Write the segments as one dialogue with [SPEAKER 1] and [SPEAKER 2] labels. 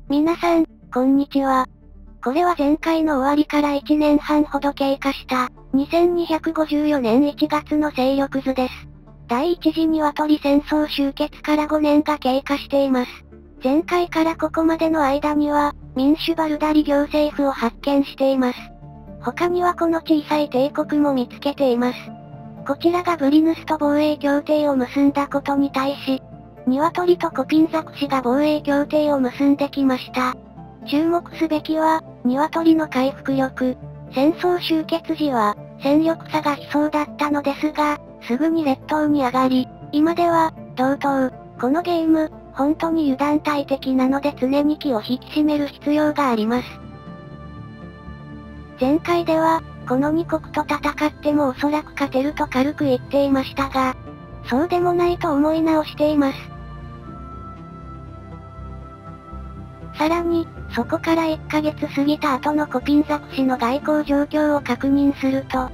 [SPEAKER 1] 皆さん、こんにちは。これは前回の終わりから1年半ほど経過した、2254年1月の勢力図です。第一次鶏戦争終結から5年が経過しています。前回からここまでの間には、民主バルダリ行政府を発見しています。他にはこの小さい帝国も見つけています。こちらがブリヌスと防衛協定を結んだことに対し、鶏とコピンザク氏が防衛協定を結んできました。注目すべきは、鶏の回復力。戦争終結時は、戦力差が悲壮だったのですが、すぐに列島に上がり、今では、同等。このゲーム、本当に油断大敵なので常に気を引き締める必要があります。前回では、この2国と戦ってもおそらく勝てると軽く言っていましたが、そうでもないと思い直しています。さらに、そこから1ヶ月過ぎた後のコピンザク氏の外交状況を確認すると、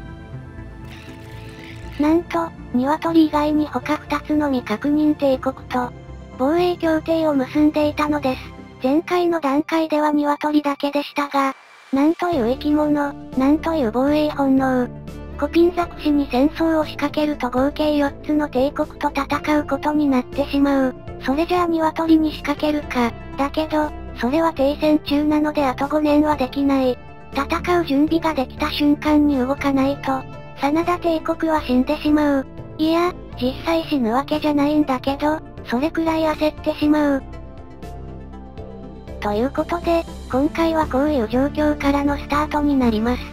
[SPEAKER 1] なんと、鶏以外に他2つの未確認帝国と、防衛協定を結んでいたのです。前回の段階では鶏だけでしたが、なんという生き物、なんという防衛本能。コピンザク氏に戦争を仕掛けると合計4つの帝国と戦うことになってしまう。それじゃあ鶏に仕掛けるか。だけど、それは停戦中なのであと5年はできない。戦う準備ができた瞬間に動かないと、真田帝国は死んでしまう。いや、実際死ぬわけじゃないんだけど、それくらい焦ってしまう。ということで、今回はこういう状況からのスタートになります。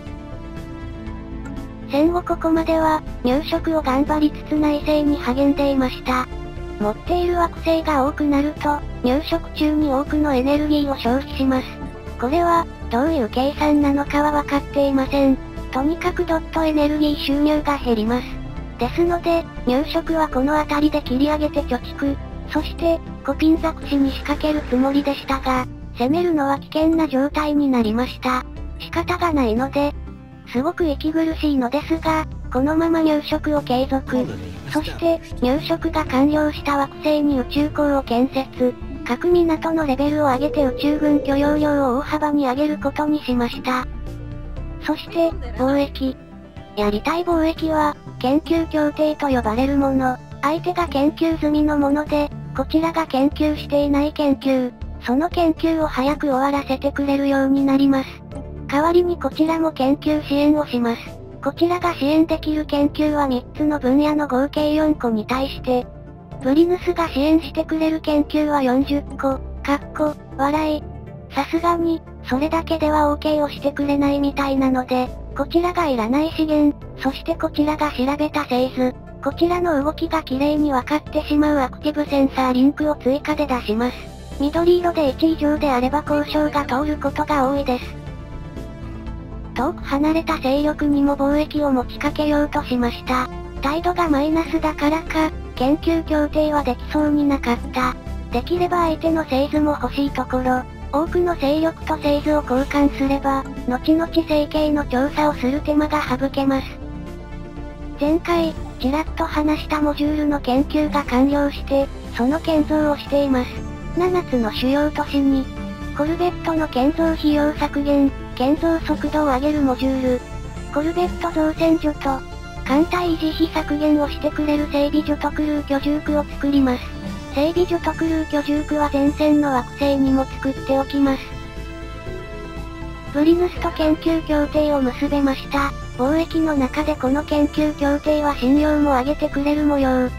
[SPEAKER 1] 戦後ここまでは、入植を頑張りつつ内政に励んでいました。持っている惑星が多くなると、入植中に多くのエネルギーを消費します。これは、どういう計算なのかは分かっていません。とにかくドットエネルギー収入が減ります。ですので、入植はこの辺りで切り上げて貯蓄。そして、コピンザク氏に仕掛けるつもりでしたが、攻めるのは危険な状態になりました。仕方がないので、すごく息苦しいのですが、このまま入植を継続。そして、入植が完了した惑星に宇宙港を建設。各港のレベルを上げて宇宙軍許容量を大幅に上げることにしました。そして、貿易。やりたい貿易は、研究協定と呼ばれるもの。相手が研究済みのもので、こちらが研究していない研究。その研究を早く終わらせてくれるようになります。代わりにこちらも研究支援をします。こちらが支援できる研究は3つの分野の合計4個に対して、ブリヌスが支援してくれる研究は40個、笑い。さすがに、それだけでは OK をしてくれないみたいなので、こちらがいらない資源、そしてこちらが調べた製図、こちらの動きが綺麗に分かってしまうアクティブセンサーリンクを追加で出します。緑色で1以上であれば交渉が通ることが多いです。遠く離れた勢力にも貿易を持ちかけようとしました。態度がマイナスだからか、研究協定はできそうになかった。できれば相手の製図も欲しいところ、多くの勢力と製図を交換すれば、後々整形の調査をする手間が省けます。前回、ちらっと話したモジュールの研究が完了して、その建造をしています。7つの主要都市に、コルベットの建造費用削減、建造速度を上げるモジュール、コルベット造船所と、艦隊維持費削減をしてくれる整備所とクルー居住区を作ります。整備所とクルー居住区は前線の惑星にも作っておきます。ブリヌスと研究協定を結べました。貿易の中でこの研究協定は信用も上げてくれる模様。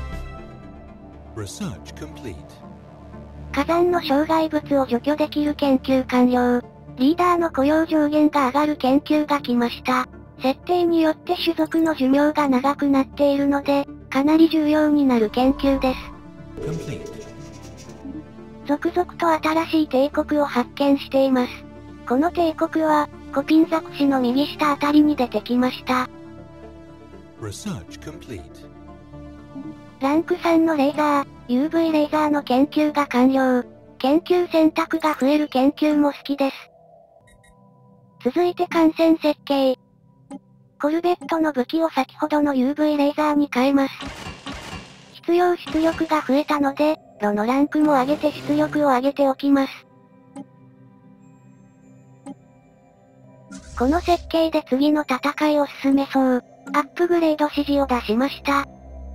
[SPEAKER 1] 火山の障害物を除去できる研究完了。リーダーの雇用上限が上がる研究が来ました。設定によって種族の寿命が長くなっているので、かなり重要になる研究です。続々と新しい帝国を発見しています。この帝国は、コピンザク氏の右下あたりに出てきました。ランク3のレーザー、UV レーザーの研究が完了。研究選択が増える研究も好きです。続いて艦船設計。コルベットの武器を先ほどの UV レーザーに変えます。必要出力が増えたので、ロのランクも上げて出力を上げておきます。 この設計で次の戦いを進めそう。アップグレード指示を出しました。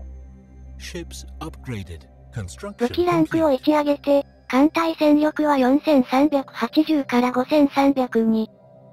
[SPEAKER 1] 武器ランクを1上げて、艦隊戦力は4380から5300に。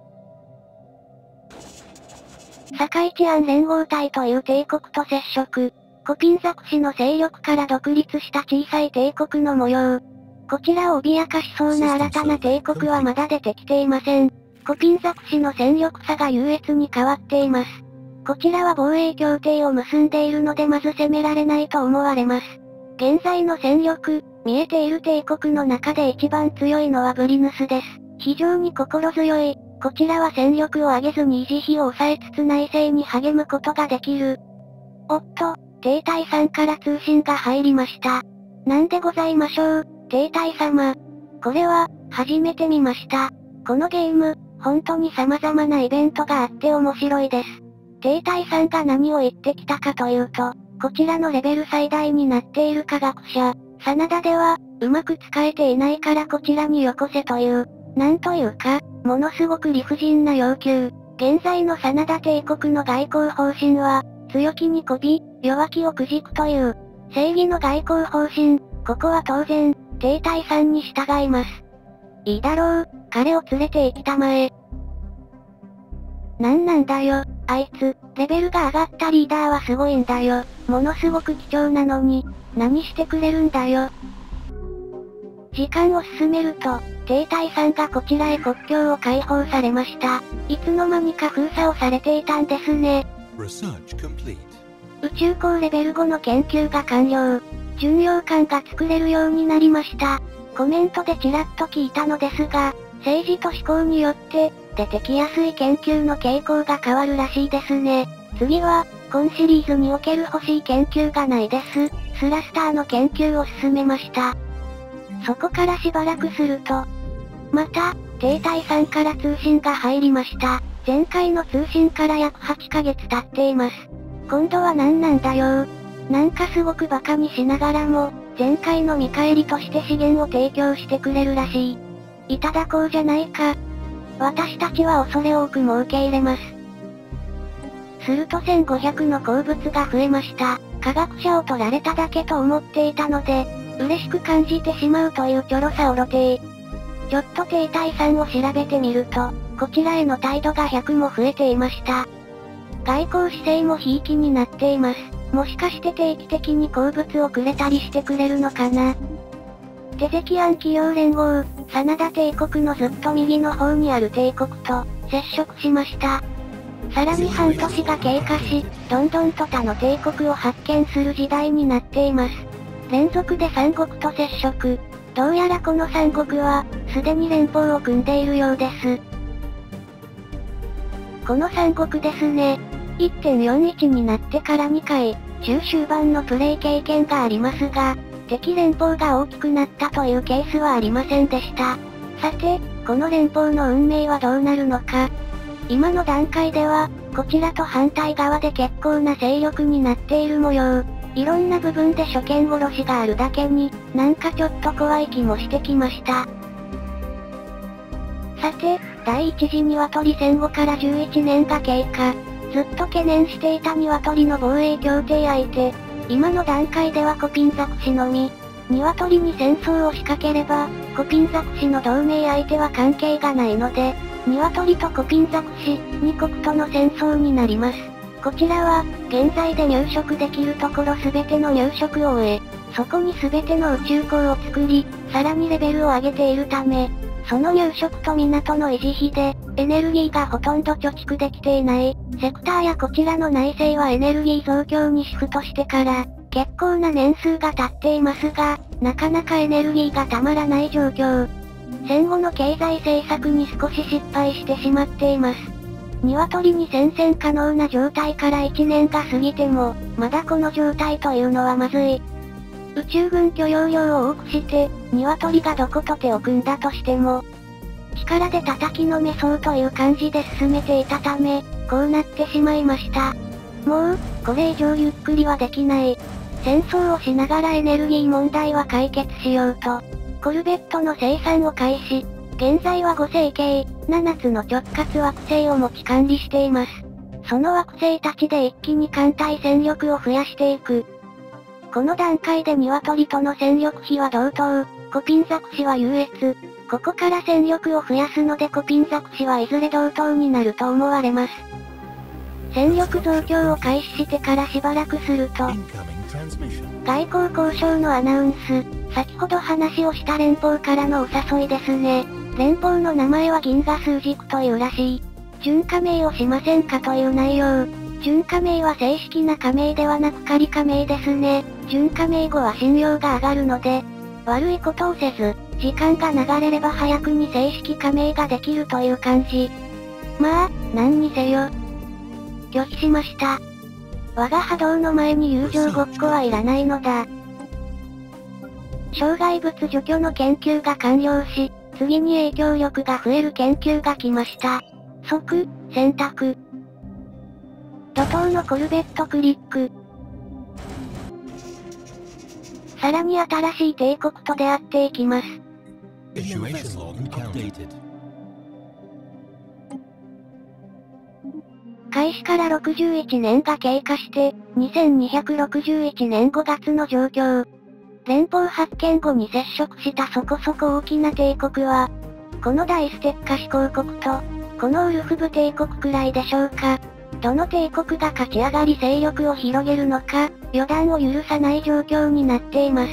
[SPEAKER 1] 堺治安連合隊という帝国と接触。コピンザク氏の勢力から独立した小さい帝国の模様。こちらを脅かしそうな新たな帝国はまだ出てきていません。コピンザク氏の戦力差が優越に変わっています。こちらは防衛協定を結んでいるのでまず攻められないと思われます。現在の戦力、見えている帝国の中で一番強いのはブリヌスです。非常に心強い。こちらは戦力を上げずに維持費を抑えつつ内政に励むことができる。おっと、帝隊さんから通信が入りました。なんでございましょう、帝隊様。これは、初めて見ました。このゲーム、本当に様々なイベントがあって面白いです。帝隊さんが何を言ってきたかというと、こちらのレベル最大になっている科学者、真田では、うまく使えていないからこちらによこせという、なんというか、ものすごく理不尽な要求。現在の真田帝国の外交方針は、強気に媚び、弱気をくじくという、正義の外交方針。ここは当然、帝隊さんに従います。いいだろう、彼を連れて行きたまえ。なんだよ、あいつ、レベルが上がったリーダーはすごいんだよ。ものすごく貴重なのに、何してくれるんだよ。時間を進めると、帝隊さんがこちらへ国境を開放されました。いつの間にか封鎖をされていたんですね。宇宙港レベル5の研究が完了。巡洋艦が作れるようになりました。コメントでちらっと聞いたのですが、政治と思考によって、出てきやすい研究の傾向が変わるらしいですね。次は、今シリーズにおける欲しい研究がないです。スラスターの研究を進めました。そこからしばらくすると、また、帝隊さんから通信が入りました。前回の通信から約8ヶ月経っています。今度は何なんだよ。なんかすごく馬鹿にしながらも、前回の見返りとして資源を提供してくれるらしい。いただこうじゃないか。私たちは恐れ多くも受け入れます。すると1500の鉱物が増えました。科学者を取られただけと思っていたので、嬉しく感じてしまうというチョロさを露呈。ちょっと帝隊さんを調べてみると、こちらへの態度が100も増えていました。外交姿勢もひいきになっています。もしかして定期的に鉱物をくれたりしてくれるのかな。テゼキアン企業連合、真田帝国のずっと右の方にある帝国と、接触しました。さらに半年が経過し、どんどんと他の帝国を発見する時代になっています。連続で三国と接触。どうやらこの三国は、すでに連邦を組んでいるようです。この三国ですね。1.41 になってから2回、終盤のプレイ経験がありますが、敵連邦が大きくなったというケースはありませんでした。さて、この連邦の運命はどうなるのか。今の段階では、こちらと反対側で結構な勢力になっている模様。いろんな部分で初見殺しがあるだけに、なんかちょっと怖い気もしてきました。さて、第一次鶏戦後から11年が経過。ずっと懸念していた鶏の防衛協定相手。今の段階ではコピンザク氏のみ。鶏に戦争を仕掛ければ、コピンザク氏の同盟相手は関係がないので、鶏とコピンザク氏、2国との戦争になります。こちらは、現在で入植できるところ全ての入植を終え、そこに全ての宇宙港を作り、さらにレベルを上げているため、その入植と港の維持費で、エネルギーがほとんど貯蓄できていない。セクターやこちらの内政はエネルギー増強にシフトしてから、結構な年数が経っていますが、なかなかエネルギーがたまらない状況。戦後の経済政策に少し失敗してしまっています。鶏に戦線可能な状態から1年が過ぎても、まだこの状態というのはまずい。宇宙軍許容量を多くして、鶏がどこと手を組んだとしても、力で叩きのめそうという感じで進めていたため、こうなってしまいました。もう、これ以上ゆっくりはできない。戦争をしながらエネルギー問題は解決しようと、コルベットの生産を開始。 現在は5星系、7つの直轄惑星を持ち管理しています。その惑星たちで一気に艦隊戦力を増やしていく。この段階で鶏との戦力比は同等、コピンザク氏は優越。ここから戦力を増やすのでコピンザク氏はいずれ同等になると思われます。戦力増強を開始してからしばらくすると、外交交渉のアナウンス、先ほど話をした連邦からのお誘いですね。連邦の名前は銀河数軸というらしい。準加盟をしませんかという内容。準加盟は正式な加盟ではなく仮加盟ですね。準加盟後は信用が上がるので、悪いことをせず、時間が流れれば早くに正式加盟ができるという感じ。まあ、何にせよ。拒否しました。我が波動の前に友情ごっこはいらないのだ。障害物除去の研究が完了し、次に影響力が増える研究が来ました。即、選択。怒涛のコルベットクリック。さらに新しい帝国と出会っていきます。開始から61年が経過して、2261年5月の状況。連邦発見後に接触したそこそこ大きな帝国は、この大ステッカ思考国と、このウルフブ帝国くらいでしょうか。どの帝国が勝ち上がり勢力を広げるのか、予断を許さない状況になっています。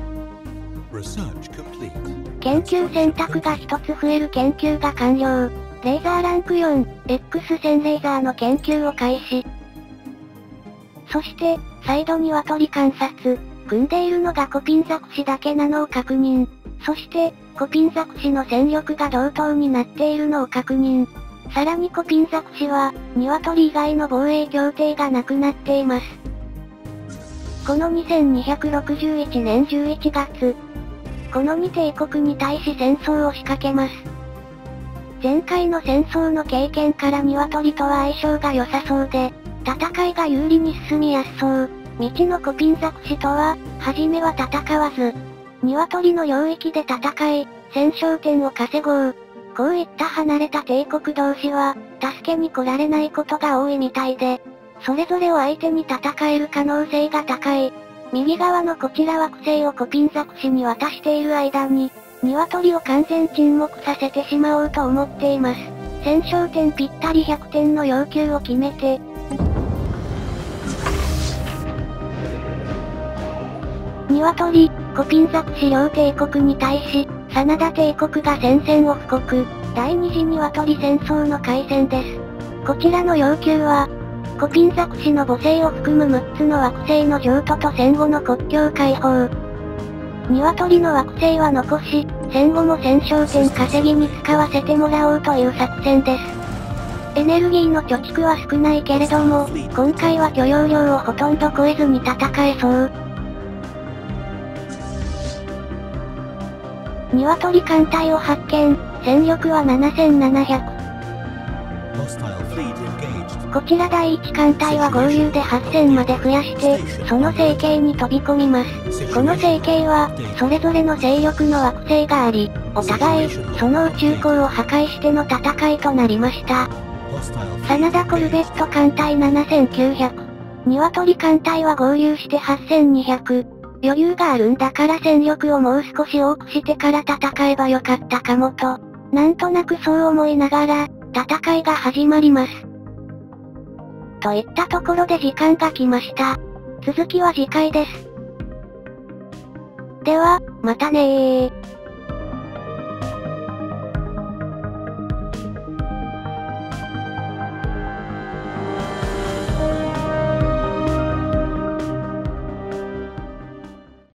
[SPEAKER 1] 研究選択が一つ増える研究が完了。レーザーランク4、X 線レーザーの研究を開始。そして、再度鶏観察。組んでいるのがコピンザク氏だけなのを確認。そして、コピンザク氏の戦力が同等になっているのを確認。さらにコピンザク氏は、鶏以外の防衛協定がなくなっています。この2261年11月、この2帝国に対し戦争を仕掛けます。前回の戦争の経験から鶏とは相性が良さそうで、戦いが有利に進みやすそう。未知のコピンザク氏とは、初めは戦わず、鶏の領域で戦い、戦勝点を稼ごう。こういった離れた帝国同士は、助けに来られないことが多いみたいで、それぞれを相手に戦える可能性が高い。右側のこちら惑星をコピンザク氏に渡している間に、鶏を完全沈黙させてしまおうと思っています。戦勝点ぴったり100点の要求を決めて、鶏、コピンザク氏両帝国に対し、真田帝国が戦線を布告。第二次鶏戦争の開戦です。こちらの要求は、コピンザク氏の母星を含む6つの惑星の譲渡と戦後の国境開放。鶏の惑星は残し、戦後も戦勝点稼ぎに使わせてもらおうという作戦です。エネルギーの貯蓄は少ないけれども、今回は許容量をほとんど超えずに戦えそう。鶏艦隊を発見、戦力は7700。こちら第1艦隊は合流で8000まで増やして、その星系に飛び込みます。この星系は、それぞれの勢力の惑星があり、お互い、その宇宙港を破壊しての戦いとなりました。真田コルベット艦隊7900。鶏艦隊は合流して8200。余裕があるんだから戦力をもう少し多くしてから戦えばよかったかもと、なんとなくそう思いながら、戦いが始まります。といったところで時間が来ました。続きは次回です。では、またねー。